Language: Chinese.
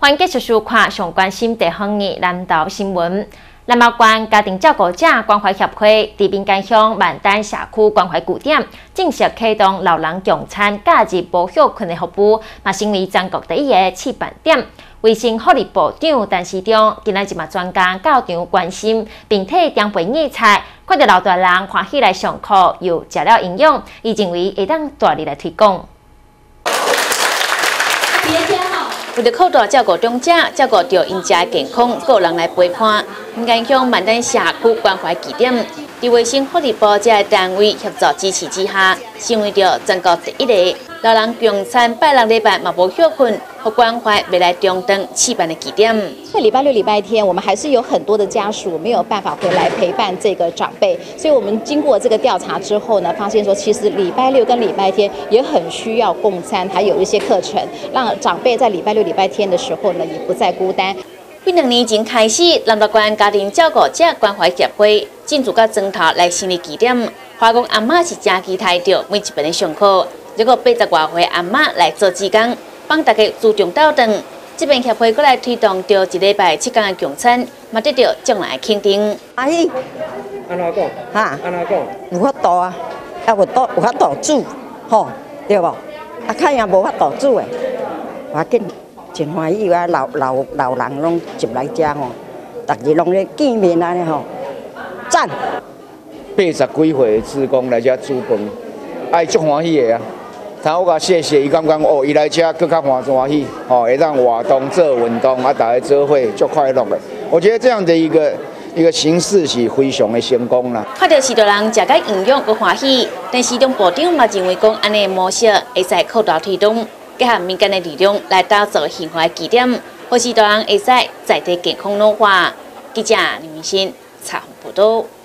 欢迎继续收看上关心地方的南投新闻。南投县家庭照顾者关怀协会伫民间乡万丹社区关怀据点正式启动老人共餐假日保休困的服务，嘛成为全国第一个示范点。卫生福利部长陈时中今仔日嘛专家到场关心，并替长辈热菜，看到老大人欢喜来上课，又食了营养，伊认为会当大力来推广。 为了靠大照顾长者，照顾到因家健康，个人来陪伴。民间乡万丹社区关怀据点，伫卫生福利部这单位协助支持之下，成为着全国第一个老人共餐拜六礼拜嘛无休困，和关怀未来中等示范的据点。 在礼拜六、礼拜天，我们还是有很多的家属没有办法回来陪伴这个长辈，所以我们经过这个调查之后呢，发现说其实礼拜六跟礼拜天也很需要共餐，还有一些课程，让长辈在礼拜六、礼拜天的时候呢，也不再孤单。 几2年前开始，南投县家庭照顾者关怀协会进驻到庄头来成立据点。话讲阿嬷是真期待着每一班的上课，结果80多岁阿嬷来做志工，帮大家注重斗阵。这边协会过来推动着一礼拜7天的共餐，嘛得到众人的肯定。 阿姨， 安怎讲？ 哈， 安怎讲？ 有法度啊，有法度煮，吼，对无？啊，看也无法度煮的，我紧。 真欢喜啊！老人拢入来食吼，逐日拢咧见面安尼吼，赞 80几岁的职工来遮煮饭，爱足欢喜的啊！头我甲谢谢伊，感觉哦，伊来遮更较欢喜，吼，会让活动做运动啊，大家做伙足快乐的。我觉得这样的一个形式是非常的成功啦。 看到许多人食个营养佮欢喜，但是中部长嘛认为讲安尼的模式会使靠大推动。 结合民间的力量来打造幸福的据点，或是大人会使在地健康老化。记者李明新采访报道。